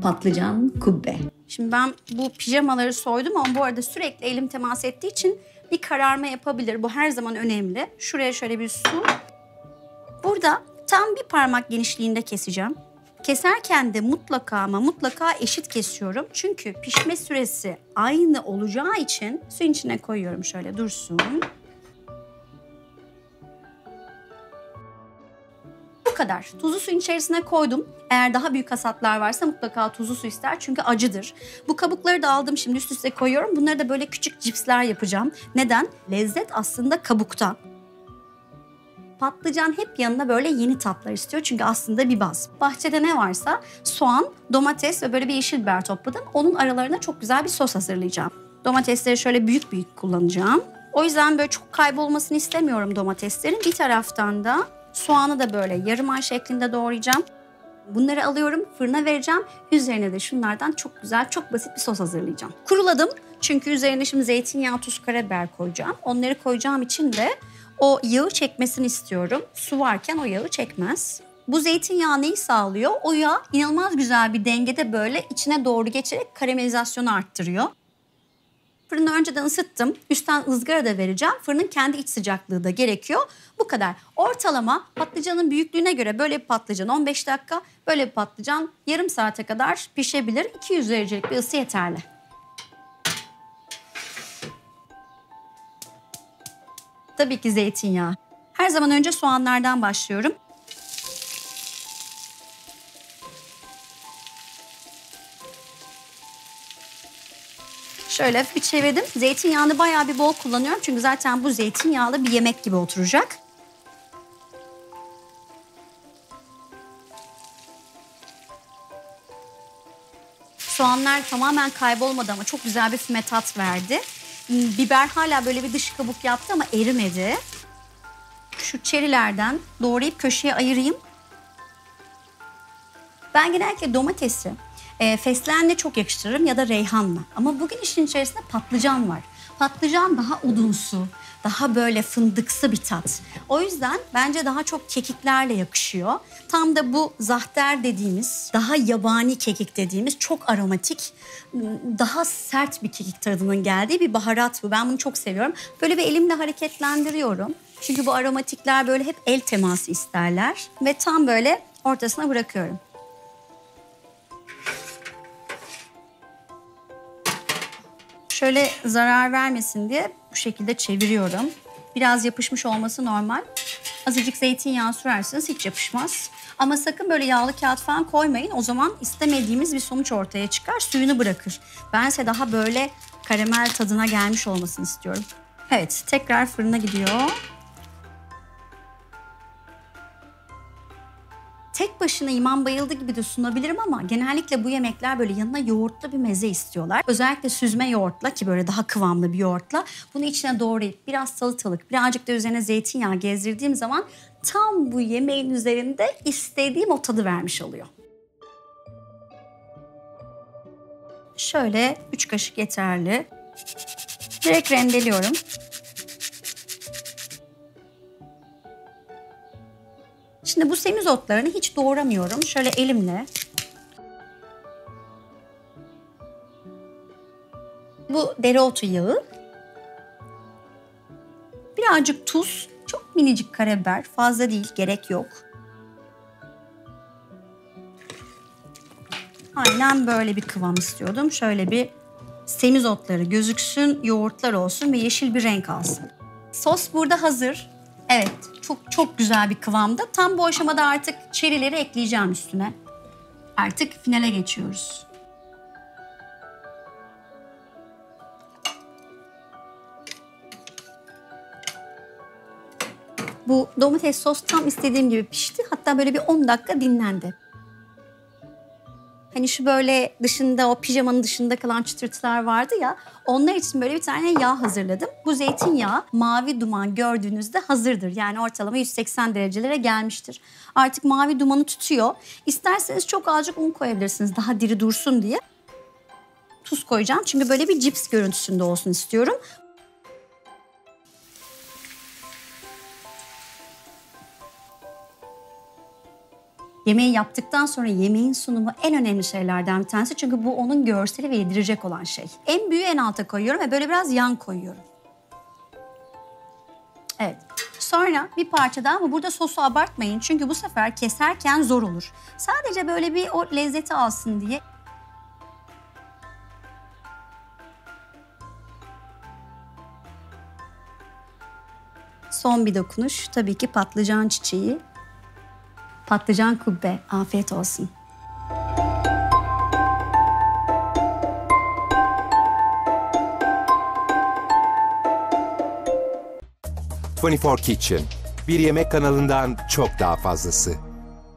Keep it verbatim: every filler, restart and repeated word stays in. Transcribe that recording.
patlıcan kubbe. Şimdi ben bu pijamaları soydum ama bu arada sürekli elim temas ettiği için bir kararma yapabilir. Bu her zaman önemli. Şuraya şöyle bir su. Burada tam bir parmak genişliğinde keseceğim. Keserken de mutlaka ama mutlaka eşit kesiyorum. Çünkü pişme süresi aynı olacağı için suyun içine koyuyorum, şöyle dursun. Bu kadar. Tuzu suyun içerisine koydum. Eğer daha büyük hasatlar varsa mutlaka tuzlu su ister çünkü acıdır. Bu kabukları da aldım, şimdi üst üste koyuyorum. Bunları da böyle küçük cipsler yapacağım. Neden? Lezzet aslında kabukta. Patlıcan hep yanına böyle yeni tatlar istiyor çünkü aslında bir baz. Bahçede ne varsa soğan, domates ve böyle bir yeşil biber topladım. Onun aralarına çok güzel bir sos hazırlayacağım. Domatesleri şöyle büyük büyük kullanacağım. O yüzden böyle çok kaybolmasını istemiyorum domateslerin. Bir taraftan da soğanı da böyle yarım ay şeklinde doğrayacağım. Bunları alıyorum, fırına vereceğim. Üzerine de şunlardan çok güzel, çok basit bir sos hazırlayacağım. Kuruladım çünkü üzerine şimdi zeytinyağı, tuz, karabiber koyacağım. Onları koyacağım için de o yağı çekmesini istiyorum. Su varken o yağı çekmez. Bu zeytinyağı neyi sağlıyor? O yağ inanılmaz güzel bir dengede böyle içine doğru geçerek karamelizasyonu arttırıyor. Fırını önceden ısıttım. Üstten ızgara da vereceğim. Fırının kendi iç sıcaklığı da gerekiyor. Bu kadar. Ortalama patlıcanın büyüklüğüne göre böyle bir patlıcan on beş dakika, böyle bir patlıcan yarım saate kadar pişebilir. iki yüz derecelik bir ısı yeterli. Tabii ki zeytinyağı. Her zaman önce soğanlardan başlıyorum. Şöyle bir çevirdim. Zeytinyağını bayağı bir bol kullanıyorum. Çünkü zaten bu zeytinyağlı bir yemek gibi oturacak. Soğanlar tamamen kaybolmadı ama çok güzel bir füme tat verdi. Biber hala böyle bir dış kabuk yaptı ama erimedi. Şu çerilerden doğrayıp köşeye ayırayım. Ben genellikle domatesi e, fesleğenle çok yakıştırırım ya da reyhanla. Ama bugün işin içerisinde patlıcan var. Patlıcan daha odunsu, daha böyle fındıksı bir tat. O yüzden bence daha çok kekiklerle yakışıyor. Tam da bu zahter dediğimiz, daha yabani kekik dediğimiz çok aromatik, daha sert bir kekik tadının geldiği bir baharat bu. Ben bunu çok seviyorum. Böyle bir elimle hareketlendiriyorum. Çünkü bu aromatikler böyle hep el teması isterler. Ve tam böyle ortasına bırakıyorum. Şöyle zarar vermesin diye bu şekilde çeviriyorum. Biraz yapışmış olması normal. Azıcık zeytinyağı sürerseniz hiç yapışmaz. Ama sakın böyle yağlı kağıt falan koymayın. O zaman istemediğimiz bir sonuç ortaya çıkar, suyunu bırakır. Bense daha böyle karamel tadına gelmiş olmasını istiyorum. Evet, tekrar fırına gidiyor. Tek başına imam bayıldı gibi de sunabilirim ama genellikle bu yemekler böyle yanına yoğurtlu bir meze istiyorlar. Özellikle süzme yoğurtla, ki böyle daha kıvamlı bir yoğurtla bunu içine doğrayıp biraz salatalık, birazcık da üzerine zeytinyağı gezdirdiğim zaman tam bu yemeğin üzerinde istediğim o tadı vermiş oluyor. Şöyle üç kaşık yeterli. Direkt rendeliyorum. Şimdi bu semizotlarını hiç doğramıyorum. Şöyle elimle. Bu dereotu yağı. Birazcık tuz. Çok minicik karabiber. Fazla değil, gerek yok. Aynen böyle bir kıvam istiyordum. Şöyle bir semizotları gözüksün, yoğurtlar olsun ve yeşil bir renk alsın. Sos burada hazır. Evet, çok çok güzel bir kıvamda. Tam bu aşamada artık çerileri ekleyeceğim üstüne. Artık finale geçiyoruz. Bu domates sos tam istediğim gibi pişti. Hatta böyle bir on dakika dinlendi. Hani şu böyle dışında, o pijamanın dışında kalan çıtırtılar vardı ya, onlar için böyle bir tane yağ hazırladım. Bu zeytinyağı mavi duman gördüğünüzde hazırdır. Yani ortalama yüz seksen derecelere gelmiştir. Artık mavi dumanı tutuyor. İsterseniz çok azıcık un koyabilirsiniz daha diri dursun diye. Tuz koyacağım çünkü böyle bir cips görüntüsünde olsun istiyorum. Yemeği yaptıktan sonra yemeğin sunumu en önemli şeylerden bir tanesi. Çünkü bu onun görseli ve yedirecek olan şey. En büyüğü en alta koyuyorum ve böyle biraz yan koyuyorum. Evet. Sonra bir parça daha, ama burada sosu abartmayın. Çünkü bu sefer keserken zor olur. Sadece böyle bir o lezzeti alsın diye. Son bir dokunuş. Tabii ki patlıcan çiçeği. Patlıcan kubbe. Afiyet olsun. yirmi dört Kitchen. Bir yemek kanalından çok daha fazlası.